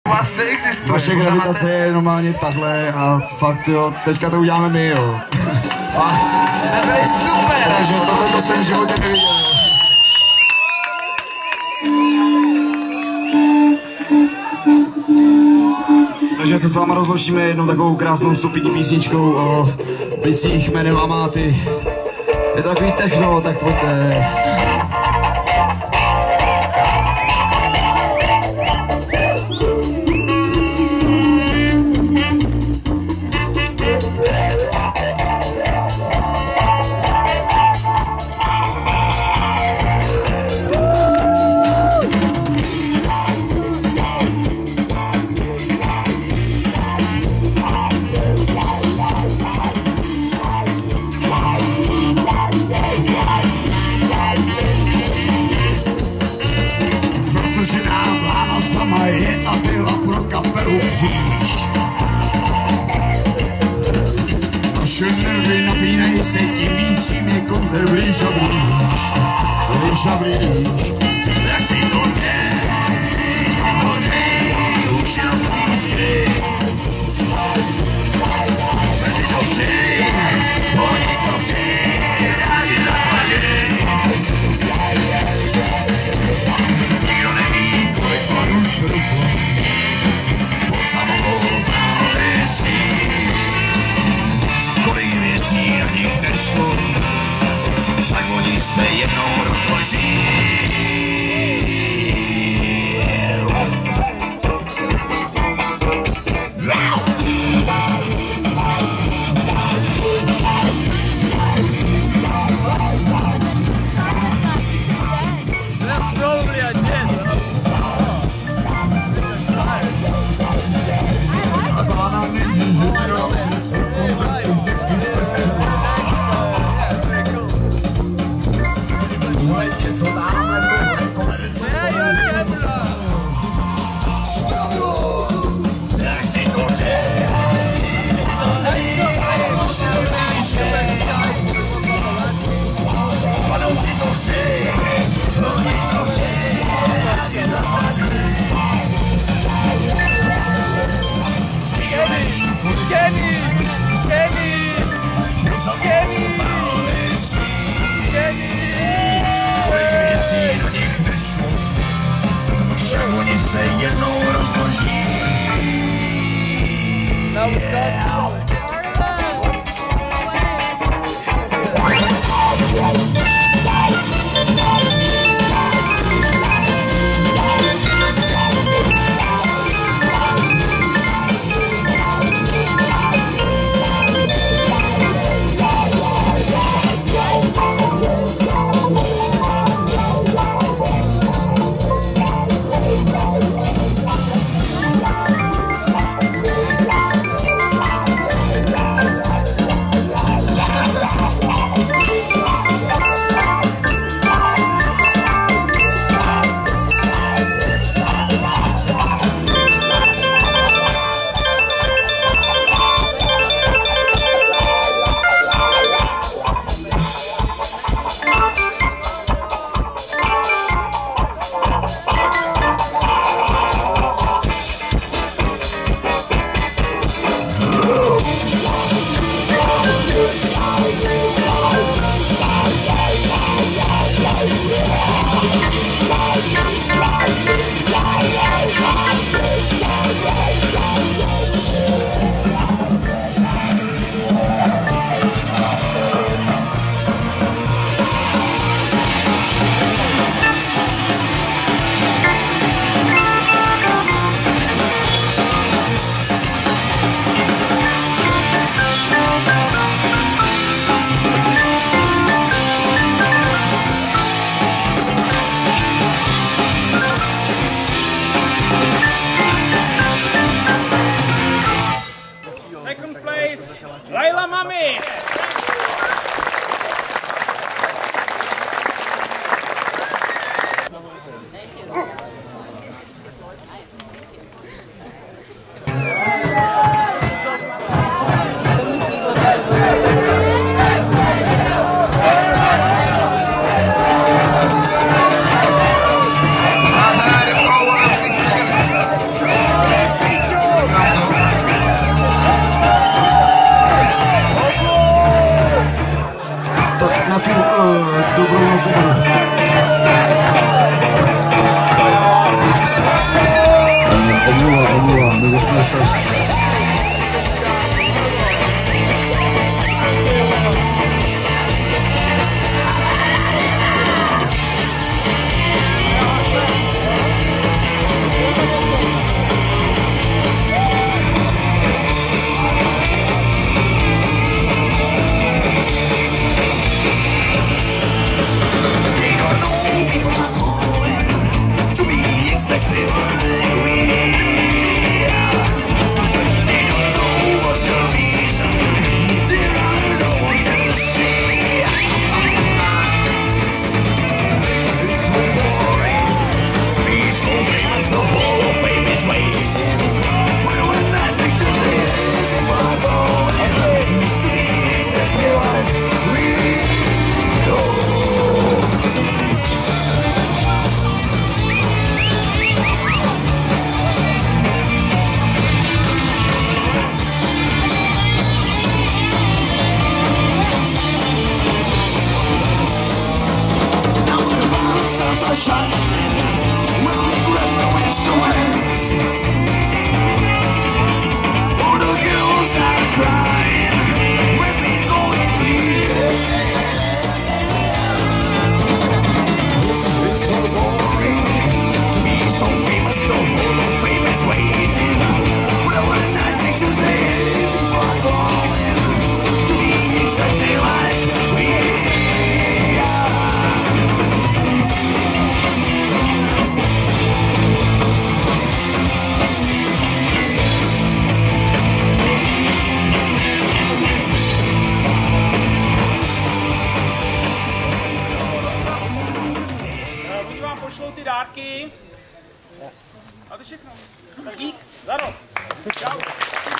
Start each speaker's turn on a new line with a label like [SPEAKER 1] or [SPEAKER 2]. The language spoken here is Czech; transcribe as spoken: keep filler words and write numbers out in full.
[SPEAKER 1] Vás neexistuje.
[SPEAKER 2] Vaše gravitace je normálně takhle a fakt jo, teďka to uděláme my jo.
[SPEAKER 1] Fakt, jste byli super.
[SPEAKER 2] Takže tohle to jsem v životě neviděl. Takže se s váma rozloučíme jednou takovou krásnou stupidní písničkou o bicích jménem Amáty. Je to takový techno, tak pojďte. Je a byla pro kapelu kříž. Naše nervy napínají se tím víc, čím je koncert blíž a blíž. Blíž a blíž. Jak si to dej, si to dej, už já stížky. Jak si to chtěj, oni to chtěj, rádi zaplatěj. Nikdo neví, kolik má už ruku. Po samou právesí. Kolik věcí na nich nešlo, však oni se jednou rozloží. Oni se jednou rozloží.
[SPEAKER 3] Second place, Laila Mami.
[SPEAKER 2] Omluva, omluva, my bychom strašně.
[SPEAKER 3] Pošlou ty dárky. A to všechno. Tak dík, zaro. Čau.